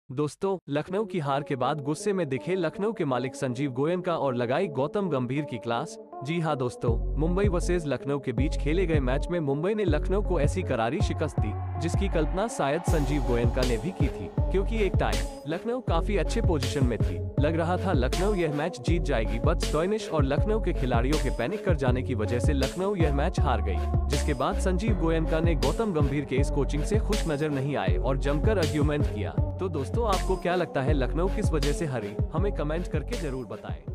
दोस्तों, लखनऊ की हार के बाद गुस्से में दिखे लखनऊ के मालिक संजीव गोयनका और लगाई गौतम गंभीर की क्लास। जी हां दोस्तों, मुंबई वर्सेज लखनऊ के बीच खेले गए मैच में मुंबई ने लखनऊ को ऐसी करारी शिकस्त दी जिसकी कल्पना शायद संजीव गोयनका ने भी की थी, क्योंकि एक टाइम लखनऊ काफी अच्छे पोजीशन में थी। लग रहा था लखनऊ यह मैच जीत जाएगी, बट स्टोइनिस और लखनऊ के खिलाड़ियों के पैनिक कर जाने की वजह से लखनऊ यह मैच हार गई। जिसके बाद संजीव गोयनका ने गौतम गंभीर के इस कोचिंग से खुश नजर नहीं आए और जमकर आर्ग्यूमेंट किया। तो दोस्तों, आपको क्या लगता है लखनऊ किस वजह से हारी? हमें कमेंट करके जरूर बताएं।